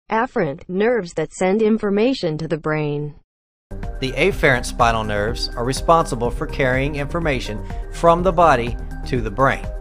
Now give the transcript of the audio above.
Afferent nerves that send information to the brain. The afferent spinal nerves are responsible for carrying information from the body to the brain.